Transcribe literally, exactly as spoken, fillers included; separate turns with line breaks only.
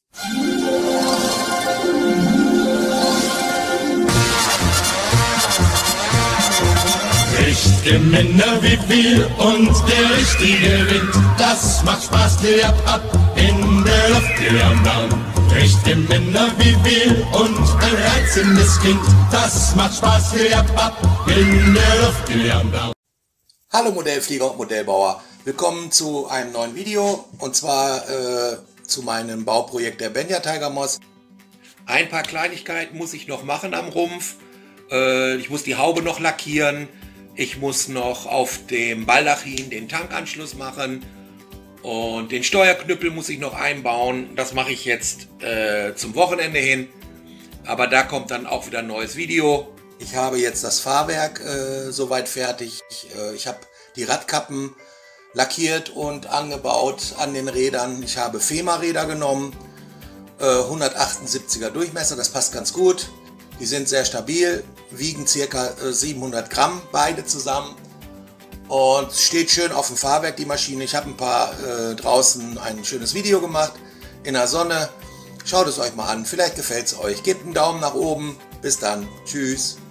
Richtige Männer wie wir und der richtige Wind, das macht Spaß, Kliap ab in der Luft, Kliam down. Richtige Männer wie wir und ein reizendes Kind, das macht Spaß, Kliap ab in der Luft, Kliam down.
Hallo Modellflieger und Modellbauer, willkommen zu einem neuen Video und zwar äh, zu meinem Bauprojekt der Benja Tiger Moss. Ein paar Kleinigkeiten muss ich noch machen am Rumpf. Äh, ich muss die Haube noch lackieren. Ich muss noch auf dem Baldachin den Tankanschluss machen und den Steuerknüppel muss ich noch einbauen. Das mache ich jetzt äh, zum Wochenende hin, aber da kommt dann auch wieder ein neues Video. Ich habe jetzt das Fahrwerk äh, soweit fertig. Ich, äh, ich habe die Radkappen lackiert und angebaut an den Rädern. Ich habe Fema-Räder genommen, äh, hundertachtundsiebziger Durchmesser, das passt ganz gut. Die sind sehr stabil, wiegen ca. siebenhundert Gramm beide zusammen und steht schön auf dem Fahrwerk die Maschine. Ich habe ein paar äh, draußen ein schönes Video gemacht in der Sonne. Schaut es euch mal an, vielleicht gefällt es euch. Gebt einen Daumen nach oben. Bis dann. Tschüss.